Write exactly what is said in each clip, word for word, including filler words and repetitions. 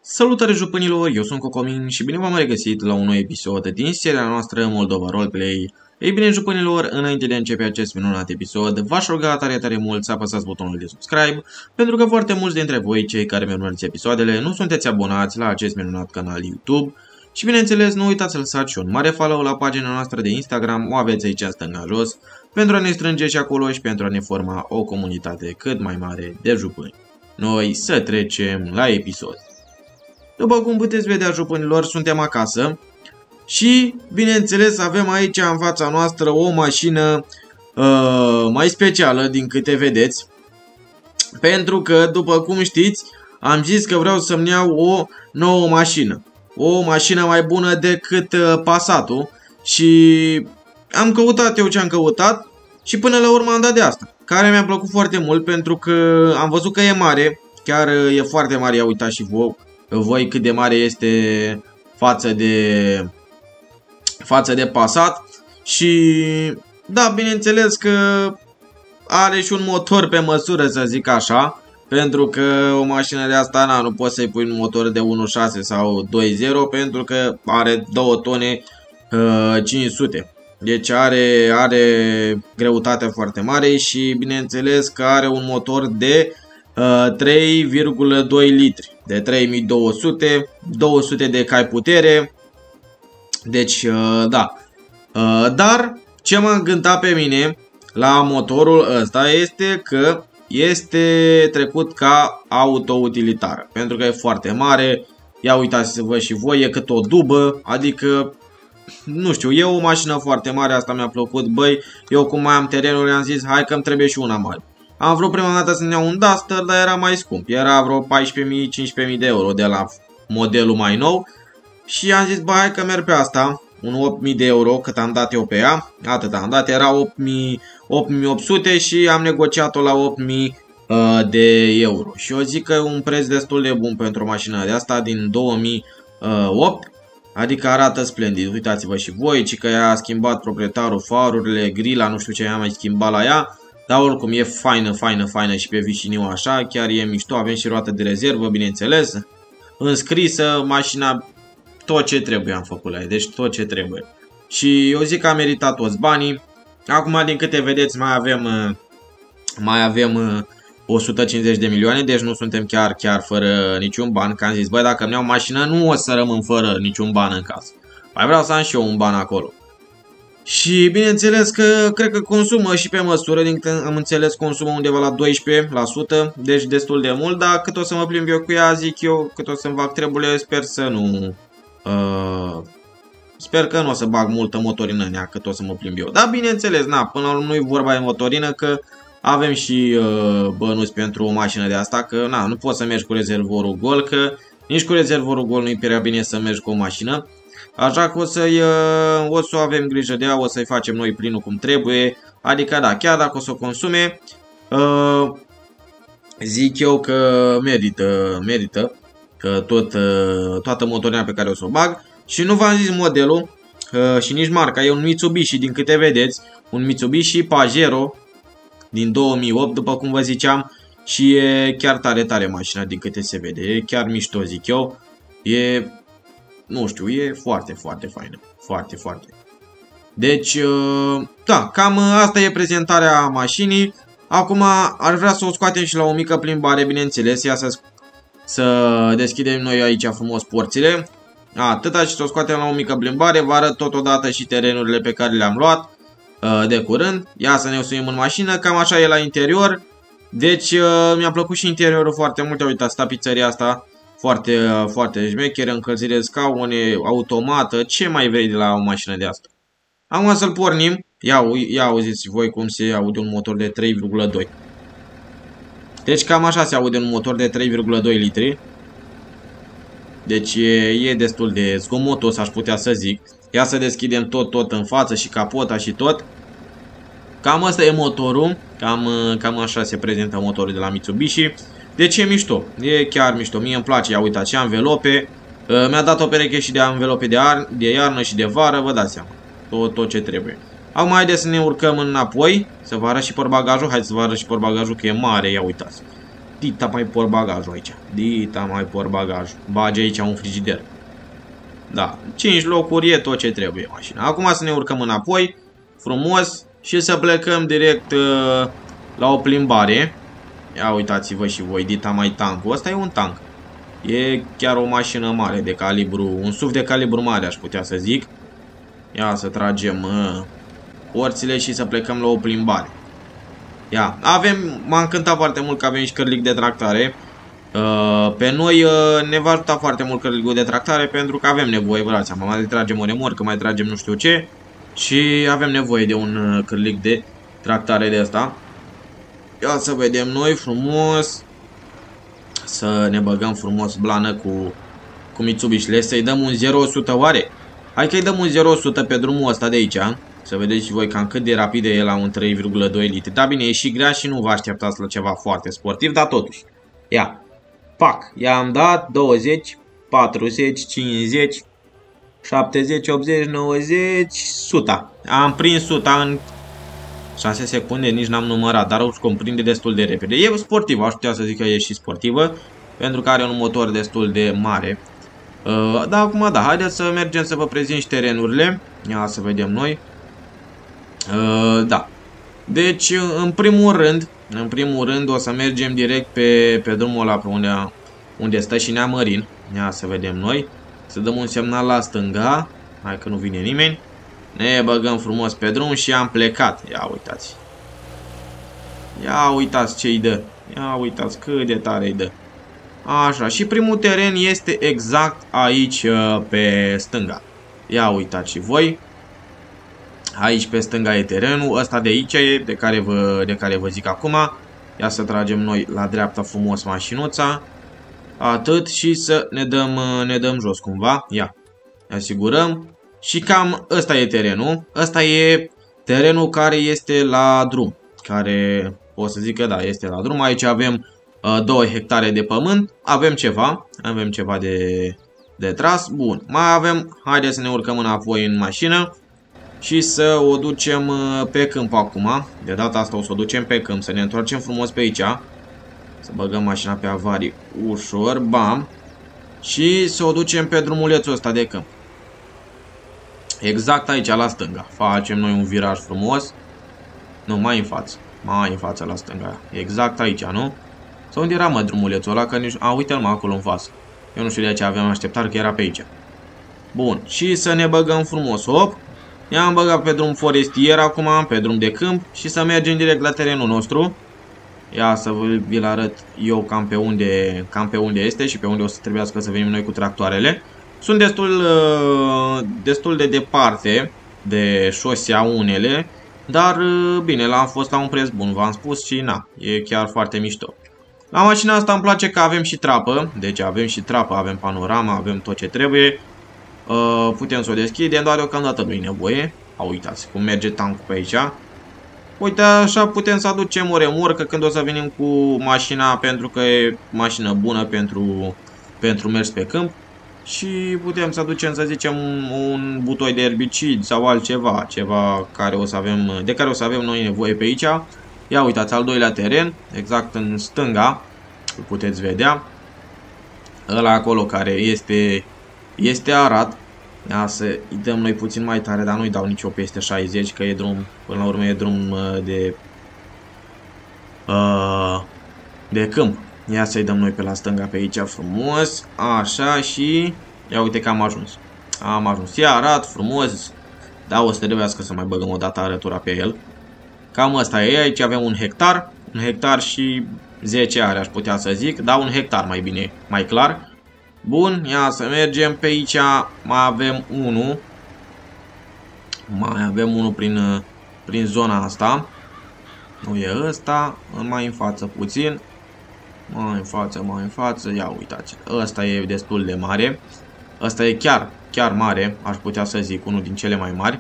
Salutare jupânilor, eu sunt Cocomin și bine v-am regăsit la un nou episod din seria noastră Moldova Roleplay. Ei bine jupânilor, înainte de a începe acest minunat episod, v-aș ruga tare tare mult să apăsați butonul de subscribe, pentru că foarte mulți dintre voi, cei care mi-urmăriți episoadele, nu sunteți abonați la acest minunat canal YouTube. Și bineînțeles, nu uitați să lăsați și un mare follow la pagina noastră de Instagram, o aveți aici în stânga jos, pentru a ne strânge și acolo și pentru a ne forma o comunitate cât mai mare de jupâni. Noi să trecem la episod. După cum puteți vedea, jupânilor, suntem acasă și, bineînțeles, avem aici în fața noastră o mașină uh, mai specială din câte vedeți. Pentru că, după cum știți, am zis că vreau să-mi iau o nouă mașină. O mașină mai bună decât uh, Passatul și am căutat eu ce am căutat și până la urmă am dat de asta. Care mi-a plăcut foarte mult pentru că am văzut că e mare, chiar e foarte mare, ia uitați și voi. Voi cât de mare este față de față de Passat și da, bineînțeles că are și un motor pe măsură, să zic așa, pentru că o mașină de asta na, nu poți să-i pui un motor de unu virgulă șase sau doi virgulă zero pentru că are două tone cinci sute. Deci are, are greutate foarte mare și bineînțeles că are un motor de trei virgulă doi litri, de trei mii două sute, două sute de cai putere. Deci, da. Dar ce m-a încântat pe mine la motorul ăsta este că este trecut ca auto-utilitară, pentru că e foarte mare. Ia uitați-vă și voi, e cât o dubă, adică nu știu, e o mașină foarte mare, asta mi-a plăcut. Băi, eu cum mai am terenul, i-am zis, hai că îmi trebuie și una mare. Am vrut prima dată să-mi iau un Duster, dar era mai scump. Era vreo paisprezece mii - cincisprezece mii de euro de la modelul mai nou. Și am zis, bă, hai că merg pe asta. Un opt mii de euro, cât am dat eu pe ea. Atât am dat, era opt mii opt sute și am negociat-o la opt mii uh, de euro. Și eu zic că e un preț destul de bun pentru o mașină de asta din două mii opt. Adică arată splendid. Uitați-vă și voi, ci că ea a schimbat proprietarul farurile, grila, nu știu ce i-a mai schimbat la ea. Dar oricum e faină, faină, faină și pe vișiniu așa, chiar e mișto, avem și roată de rezervă, bineînțeles. Înscrisă, mașina, tot ce trebuie am făcut la ea, deci tot ce trebuie. Și eu zic că a meritat toți banii. Acum, din câte vedeți, mai avem, mai avem o sută cincizeci de milioane, deci nu suntem chiar, chiar fără niciun ban. Că am zis, băi, dacă îmi iau mașină, nu o să rămân fără niciun ban în casă. Mai vreau să am și eu un ban acolo. Și bineînțeles că cred că consumă și pe măsură, din câte am înțeles consumă undeva la doisprezece la sută, deci destul de mult, dar cât o să mă plimb eu cu ea, zic eu, cât o să-mi fac treburile, sper să nu... Uh, sper că nu o să bag multă motorină în ea, cât o să mă plimb eu. Dar bineînțeles, na, până la urmă nu-i vorba de motorină, că avem și uh, bănuți pentru o mașină de asta, că na, nu poți să mergi cu rezervorul gol, că nici cu rezervorul gol nu-i prea bine să mergi cu o mașină. Așa că o să-i o să avem grijă de ea, o să-i facem noi plinul cum trebuie. Adică da, chiar dacă o să o consume, uh, zic eu că merită, merită că tot, uh, toată motorina pe care o să o bag. Și nu v-am zis modelul uh, și nici marca, e un Mitsubishi, din câte vedeți. Un Mitsubishi Pajero din două mii opt, după cum vă ziceam. Și e chiar tare, tare mașina, din câte se vede, e chiar mișto, zic eu. E... Nu știu, e foarte, foarte faină. Foarte, foarte. Deci, da, cam asta e prezentarea mașinii. Acum ar vrea să o scoatem și la o mică plimbare, bineînțeles. Ia să, să deschidem noi aici frumos porțile. Atâta, și să o scoatem la o mică plimbare. Vă arăt totodată și terenurile pe care le-am luat de curând. Ia să ne usuim în mașină, cam așa e la interior. Deci, mi-a plăcut și interiorul foarte mult. Uitați, tapiseria asta. Foarte, foarte șmecheră, încălzire de scaune, automată, ce mai vrei de la o mașină de asta? Acum să-l pornim, ia, ia auziți voi cum se aude un motor de trei virgulă doi. Deci cam așa se aude un motor de trei virgulă doi litri. Deci e, e destul de zgomotos, aș putea să zic. Ia să deschidem tot, tot în față și capota și tot. Cam asta e motorul, cam, cam așa se prezintă motorul de la Mitsubishi. Deci e mișto, e chiar mișto, mie îmi place, ia uitați, și anvelope, mi-a dat o pereche și de anvelope de, de iarnă și de vară, vă dați seama, tot, tot ce trebuie. Acum haideți să ne urcăm înapoi, să vă arăt și portbagajul, haideți să vă arăt și portbagajul că e mare, ia uitați. Dita mai por bagajul aici. Dita mai por bagajul. Bage aici un frigider. Da, cinci locuri e tot ce trebuie mașina. Acum să ne urcăm înapoi, frumos, și să plecăm direct uh, la o plimbare. Ia uitați-vă și voi, Dita mai tancul. Ăsta e un tank. E chiar o mașină mare de calibru, un S U V de calibru mare aș putea să zic. Ia să tragem uh, porțile și să plecăm la o plimbare. Ia, avem, m-a încântat foarte mult că avem și cărlic de tractare. Uh, pe noi uh, ne va ajuta foarte mult cărlicul de tractare pentru că avem nevoie, vă dați seama, mai tragem o remorcă, mai tragem nu știu ce. Și avem nevoie de un uh, cărlic de tractare de asta. Ia să vedem noi frumos. Să ne băgăm frumos blană cu, cu Mitsubishi-le. Să-i dăm un zero la o sută oare? Hai că-i dăm un zero la o sută pe drumul ăsta de aici. Să vedeți și voi cam cât de rapid e la un trei virgulă doi litri. Da, bine, e și grea și nu vă așteptați la ceva foarte sportiv, dar totuși. Ia. Pac. I-am dat douăzeci, patruzeci, cincizeci, șaptezeci, optzeci, nouăzeci, o sută. Am prins o sută în șase secunde, nici n-am numărat, dar o comprinde destul de repede. E sportivă, aș putea să zic că e și sportivă, pentru că are un motor destul de mare. Uh, da, acum da, haideți să mergem să vă prezint și terenurile. Ia să vedem noi. Uh, da. Deci, în primul rând, în primul rând o să mergem direct pe, pe drumul ăla pe unde, unde stă și Neamărin. Ia să vedem noi. Să dăm un semnal la stânga. Hai că nu vine nimeni. Ne băgăm frumos pe drum și am plecat. Ia uitați. Ia uitați ce îi dă. Ia uitați cât de tare îi dă. Așa, și primul teren este exact aici pe stânga. Ia uitați și voi. Aici pe stânga e terenul, ăsta de aici e, de care vă, de care vă zic acum. Ia să tragem noi la dreapta frumos mașinuța. Atât și să ne dăm, ne dăm jos cumva. Ia, ne asigurăm. Și cam ăsta e terenul. Ăsta e terenul care este la drum. Care, o să zic că da, este la drum. Aici avem uh, două hectare de pământ. Avem ceva, avem ceva de, de tras. Bun, mai avem, haideți să ne urcăm înapoi în mașină. Și să o ducem pe câmp acum. De data asta o să o ducem pe câmp. Să ne întoarcem frumos pe aici. Să băgăm mașina pe avarii ușor. Bam. Și să o ducem pe drumulețul ăsta de câmp. Exact aici la stânga. Facem noi un viraj frumos. Nu, mai în față. Mai în față la stânga. Exact aici, nu? Sau unde era mă drumulețul ăla? Că nici... A, uite-l mă acolo în față. Eu nu știu de ce aveam așteptat că era pe aici. Bun. Și să ne băgăm frumos. Hop. I-am băgat pe drum forestier acum, pe drum de câmp și să mergem direct la terenul nostru. Ia să vi-l arăt eu cam pe, unde, cam pe unde este și pe unde o să trebuiască să venim noi cu tractoarele. Sunt destul, destul de departe de șosea unele, dar bine, l-am fost la un preț bun, v-am spus și na, e chiar foarte mișto. La mașina asta îmi place că avem și trapă, deci avem și trapă, avem panorama, avem tot ce trebuie. Uh, putem să o deschidem, doar deocamdată nu-i nevoie. A, uitați cum merge tancul pe aici. Uite, așa putem să aducem o remorcă când o să venim cu mașina, pentru că e mașină bună pentru, pentru mers pe câmp. Și putem să aducem, să zicem, un, un butoi de erbicid sau altceva, ceva care o să avem, de care o să avem noi nevoie pe aici. Ia uitați, al doilea teren, exact în stânga, îl puteți vedea. Ăla acolo care este... Este arat. Ia să îi dăm noi puțin mai tare, dar nu-i dau nicio peste șaizeci, că e drum, până la urmă e drum de uh, de câmp. Ia să-i dăm noi pe la stânga pe aici frumos. Așa și ia uite că am ajuns. Am ajuns. E arat, frumos. Da, o să trebuiască să mai băgăm o dată arătura pe el. Cam asta e. Aici avem un hectar. Un hectar și zece are, aș putea să zic. Da, un hectar mai bine, mai clar. Bun, ia să mergem pe aici, mai avem unul. Mai avem unul prin, prin zona asta. Nu e ăsta, mai în față puțin. Mai în față, mai în față, ia uitați. Ăsta e destul de mare. Ăsta e chiar, chiar mare, aș putea să zic, unul din cele mai mari.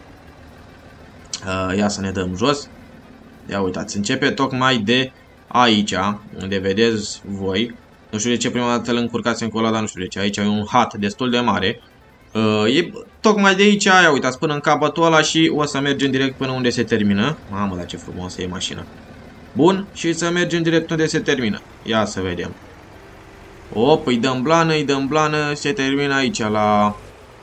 Ia să ne dăm jos. Ia uitați, începe tocmai de aici, unde vedeți voi. Nu știu de ce prima dată îl încurcasem cu ăla, dar nu știu de ce. Aici e un hat destul de mare. Uh, e tocmai de aici, ia uitați, până în capătul ăla și o să mergem direct până unde se termină. Mamă, dar ce frumoasă e mașina. Bun, și să mergem direct unde se termină. Ia să vedem. Op, îi dăm blană, îi dăm blană, se termină aici la...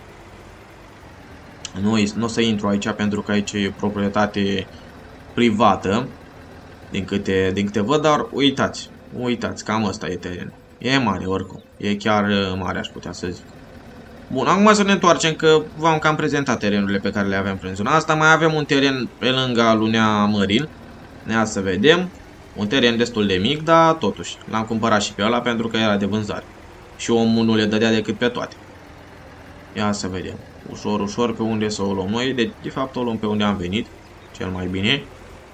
Nu, nu o să intru aici pentru că aici e proprietate privată. Din câte, din câte văd, dar uitați, uitați, cam ăsta e teren. E mare oricum, e chiar mare, aș putea să zic. Bun, acum să ne întoarcem că v-am cam prezentat terenurile pe care le avem prin zona asta. Mai avem un teren pe lângă Alunea Mărin. Ia să vedem. Un teren destul de mic, dar totuși l-am cumpărat și pe ăla pentru că era de vânzare. Și omul nu le dădea decât pe toate. Ia să vedem. Ușor, ușor pe unde să o luăm noi. De, de fapt o luăm pe unde am venit. Cel mai bine.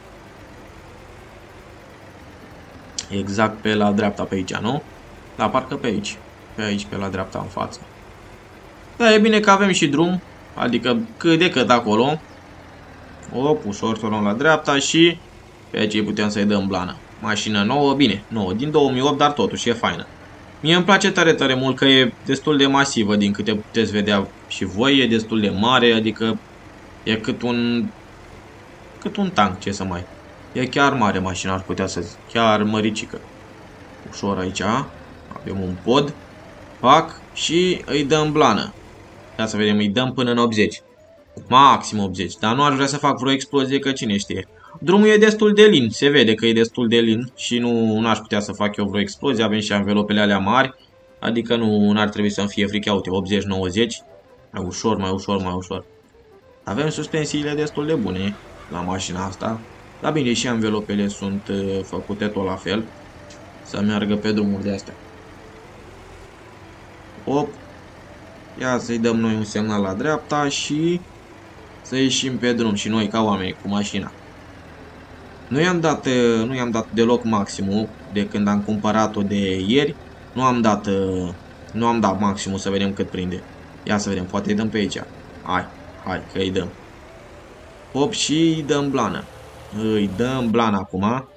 Exact pe la dreapta pe aici, nu? Da, parcă pe aici. Pe aici, pe la dreapta în față. Da, e bine că avem și drum. Adică cât de cât acolo. Op, ușor să o luăm la dreapta și pe aici putem să-i dăm blană. Mașină nouă, bine, nouă, din două mii opt, dar totuși e faină. Mie îmi place tare, tare mult că e destul de masivă, din câte puteți vedea și voi, e destul de mare, adică e cât un, cât un tank, ce să mai. E chiar mare mașina, ar putea să zic, chiar măricică. Ușor aici, avem un pod, pac, și îi dăm blană. Ia să vedem, îi dăm până în optzeci. Maxim optzeci, dar nu aș vrea să fac vreo explozie, că cine știe. Drumul e destul de lin, se vede că e destul de lin și nu aș putea să fac eu vreo explozie. Avem și anvelopele alea mari, adică nu ar trebui să-mi fie frică. Uite, optzeci nouăzeci, mai ușor, mai ușor, mai ușor. Avem suspensiile destul de bune la mașina asta, dar bine, și anvelopele sunt uh, făcute tot la fel, să meargă pe drumuri de astea. Op, ia să-i dăm noi un semnal la dreapta și să ieșim pe drum și noi ca oameni cu mașina. Nu i-am dat, nu i-am dat deloc maximul de când am cumpărat-o de ieri. Nu am dat, nu am dat maximul să vedem cât prinde. Ia să vedem, poate îi dăm pe aici. Hai, hai că îi dăm. Hop, și îi dăm blană. Îi dăm blană acum.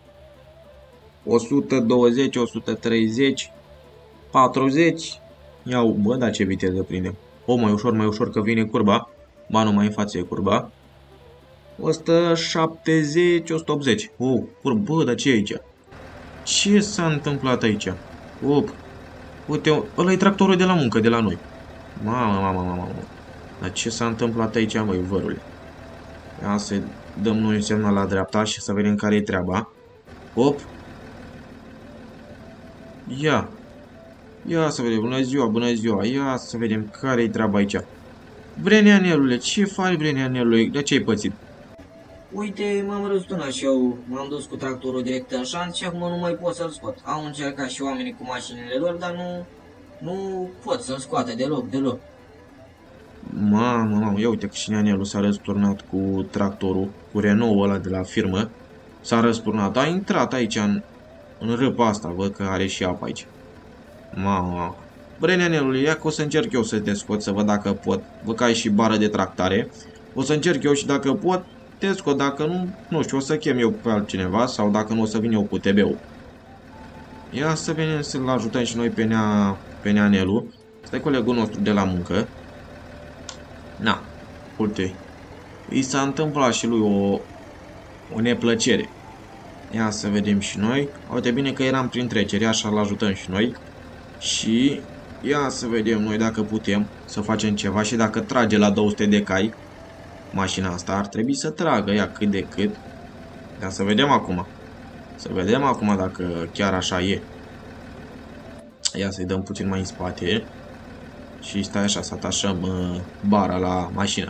o sută douăzeci, o sută treizeci, patruzeci. Iau, bă, dar ce viteză prindem. O, mai ușor, mai ușor că vine curba. Ba, nu mai în față e curba. o sută șaptezeci, o sută optzeci. Oh, bă, dar ce e aici? Ce s-a întâmplat aici? Op. Uite, ăla e tractorul de la muncă, de la noi. Mamă, mamă, mamă. Dar ce s-a întâmplat aici, măi, vărule? Ia să dăm noi un semnal la dreapta și să vedem care e treaba. Op. Ia. Ia să vedem, bună ziua, bună ziua. Ia să vedem care e treaba aici. Breneanelule, ce faci, Breneanelule? De ce ai pățit? Uite, m-am răsturnat și eu, m-am dus cu tractorul direct în șanț și acum nu mai pot să-l scot. Au încercat și oamenii cu mașinile lor, dar nu, nu pot să-l scoată deloc, deloc. Mamă, mamă, ia uite că și neanelul s-a răsturnat cu tractorul, cu Renault ăla de la firmă. S-a răsturnat, a intrat aici în, în râpa asta, văd că are și apă aici. Mamă, mamă. Breneanelule, ia că o să încerc eu să te scot, să văd dacă pot. Văd că ai și bară de tractare. O să încerc eu și dacă pot, te scot, dacă nu, nu știu, o să chem eu pe altcineva sau dacă nu o să vin eu cu T B-ul. Ia să venim să-l ajutăm și noi pe, nea, pe neanelul. Stai colegul nostru de la muncă. Na, uite, îi s-a întâmplat și lui o, o neplăcere. Ia să vedem și noi. Uite, bine că eram prin trecere, așa-l ajutăm și noi. Și ia să vedem noi dacă putem să facem ceva și dacă trage la două sute de cai. Mașina asta ar trebui să tragă ea cât de cât. Ia să vedem acum. Să vedem acum dacă chiar așa e. Ia să-i dăm puțin mai în spate. Și stai așa să atașăm uh, bara la mașină.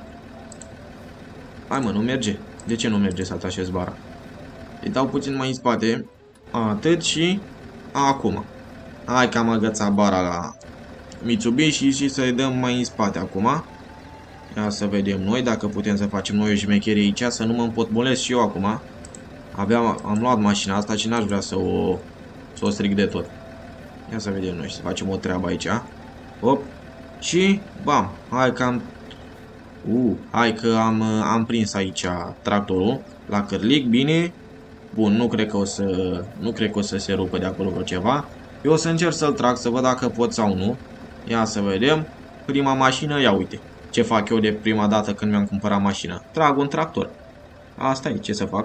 Hai mă, nu merge. De ce nu merge să atașez bara? Îi dau puțin mai în spate. Atât și acum. Hai că am agățat bara la Mitsubishi și să-i dăm mai în spate acum. Ia să vedem noi dacă putem să facem noi o șmecherie aici, să nu mă împotmolesc și eu acum. Abia am luat mașina asta și n-aș vrea să o, să o stric de tot. Ia să vedem noi, să facem o treabă aici. Hop. Și bam, hai că am uh, hai că am, am prins aici tractorul la cârlic, bine. Bun, nu cred că o să nu cred că o să se rupă de acolo vreo ceva. Eu o să încerc să-l trag, să văd dacă pot sau nu. Ia să vedem. Prima mașină, ia uite. Ce fac eu de prima dată când mi-am cumpărat mașina? Trag un tractor. Asta e, ce să fac?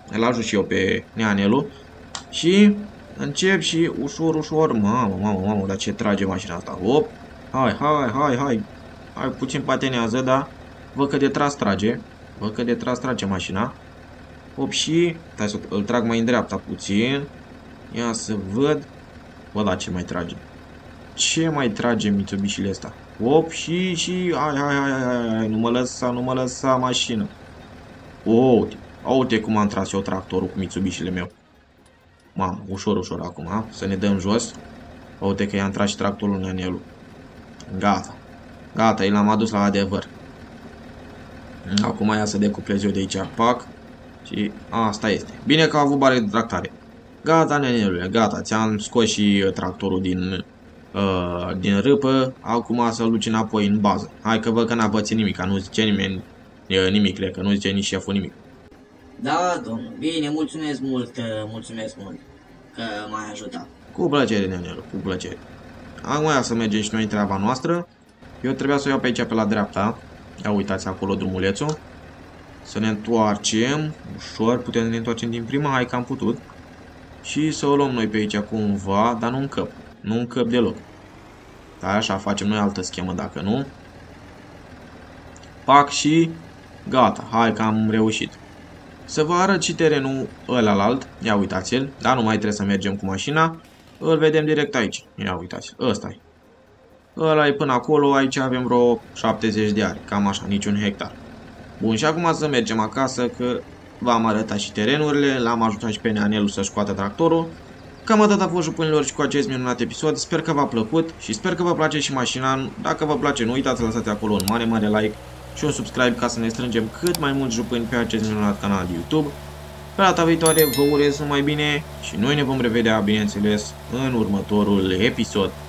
îl ajut și eu pe Neanelu. Și încep și ușor, ușor, mamă, mamă, mamă, dar ce trage mașina asta, op, hai, hai, hai, hai, hai, puțin patenează, da, văd că de tras trage, văd că de tras trage mașina, op și, stai să îl trag mai în dreapta puțin, ia să văd, bă, da, ce mai trage, ce mai trage Mitsubishi-le ăsta, op și, și, hai, hai, hai, hai, hai, nu mă lăsa, nu mă lăsa mașină, uite, uite cum am tras eu tractorul cu Mitsubishi-le meu. Mamă, ușor, ușor acum, ha? Să ne dăm jos. Uite că i-a intrat și tractorul Neanelu. Gata. Gata, i l-am adus la adevăr. Acum ia să decuplez eu de aici, pac. Și asta este. Bine că a avut bare de tractare. Gata, Neanelule, gata. Ți-am scos și tractorul din, uh, din râpă. Acum să-l duci înapoi în bază. Hai că văd că n-a pățit nimic, nu zice nimeni nimic, cred că nu zice nici șeful nimic. Da, domnul, bine, mulțumesc mult, mulțumesc mult că m-ai ajutat. Cu plăcere, Neanelu, cu plăcere. Acum ia să mergem și noi în treaba noastră. Eu trebuia să o iau pe aici, pe la dreapta. Ia uitați acolo drumulețul. Să ne întoarcem. Ușor, putem să ne întoarcem din prima. Hai că am putut. Și să o luăm noi pe aici cumva, dar nu încăp. Nu încăp deloc. Da, așa facem noi altă schemă dacă nu. Pac și gata. Hai că am reușit. Să vă arăt și terenul ălalalt. Ia uitați-l. Dar nu mai trebuie să mergem cu mașina. Îl vedem direct aici. Ia uitați-l. Ăsta-i. Ăla e până acolo. Aici avem vreo șaptezeci de ari. Cam așa. Niciun hectar. Bun. Și acum să mergem acasă. Că v-am arătat și terenurile. L-am ajutat și pe Neanelu să scoată tractorul. Cam atât a fost, jupunilor, și cu acest minunat episod. Sper că v-a plăcut. Și sper că vă place și mașina. Dacă vă place, nu uitați să lăsați acolo un mare, mare like și un subscribe ca să ne strângem cât mai mulți jupâni pe acest minunat canal de YouTube. Pe data viitoare vă urez numai bine și noi ne vom revedea, bineînțeles, în următorul episod.